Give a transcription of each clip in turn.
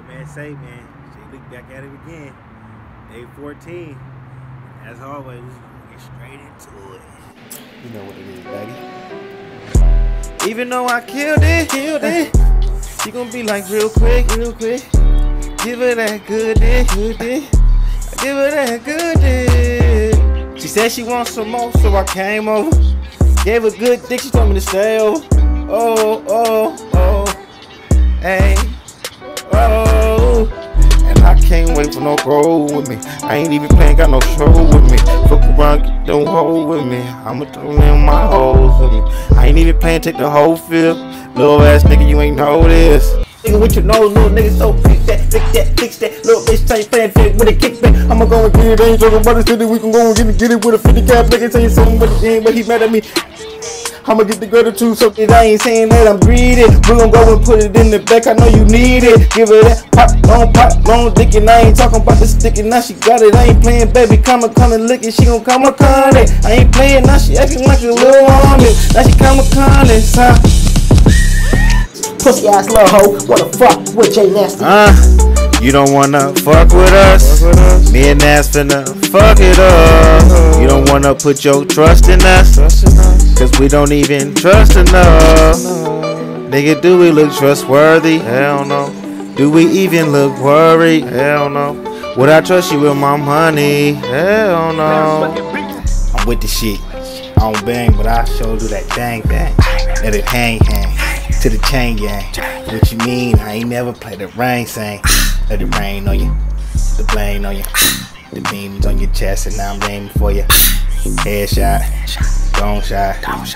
Man, say, man, she look back at it again. Day 14. As always, we get straight into it. You know what it is, baby. Even though I killed it, she gon' be like real quick. Give her that good dick, give her that good dick. She said she wants some more, so I came over. Gave her good dick, she told me to stay over. Oh, hey, oh. And I can't wait for no roll with me. I ain't even playing, got no show with me. Fuck around, get no hole with me. I'ma throw in my hoes with me. I ain't even playing, take the whole field. Little ass nigga, you ain't know this. Nigga with your nose, little nigga, so fix that. Little bitch ain't playing fit with a kickback. I'ma go and get it, ain't talking about the city. We can go and get it with a 50 cap. Nigga tell you something, but he mad at me. I'ma get the gratitude, so I ain't saying that I'm greedy. We gon' go and put it in the back, I know you need it. Give her that pop, long dick, and I ain't talking about the stick, and now she got it. I ain't playing, baby, come and lick it, she gon' come a con it. I ain't playing, now she acting like a little army. Now she come a con it, huh? Pussy ass little hoe, wanna fuck with Jay Nasty. You don't wanna fuck with us. Me and Nas finna fuck it up. You don't wanna put your trust in us, cause we don't even trust enough. Nigga, do we look trustworthy? Hell no. Do we even look worried? Hell no. Would I trust you with my money? Hell no. I'm with the shit. I don't bang, but I sure do that dang. Let it hang to the chain gang. What you mean? I ain't never played the rain sang. Let it rain on you, the blame on you. The beams on your chest, and now I'm aiming for you. Headshot, gone shot.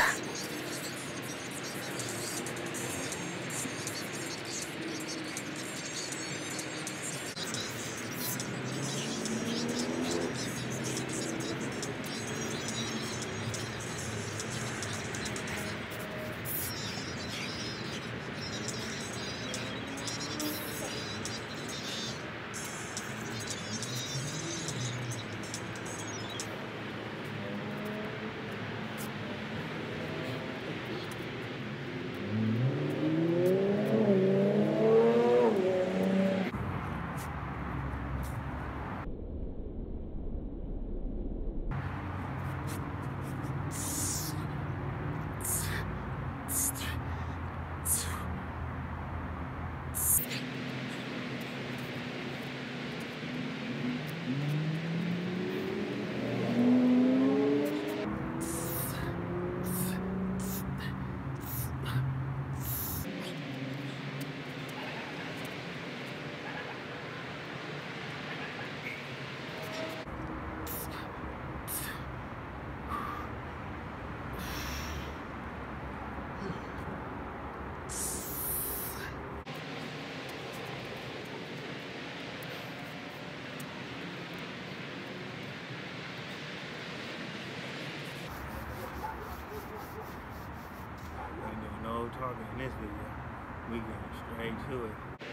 No talking in this video. We getting straight to it.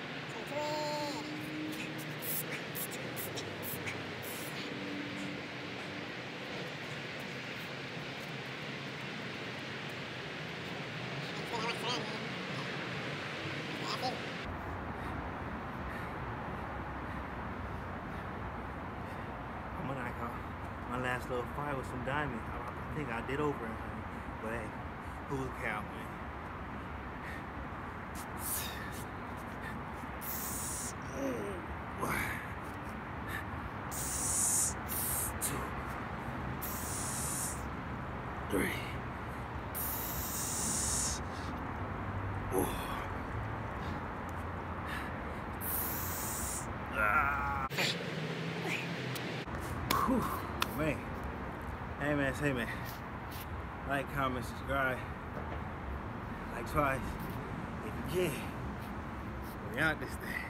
My last little fight with some diamonds. I think I did over it, but hey, who's counting? Three. Man. Hey man. Like, comment, subscribe. Like twice. If you can. We out this thing.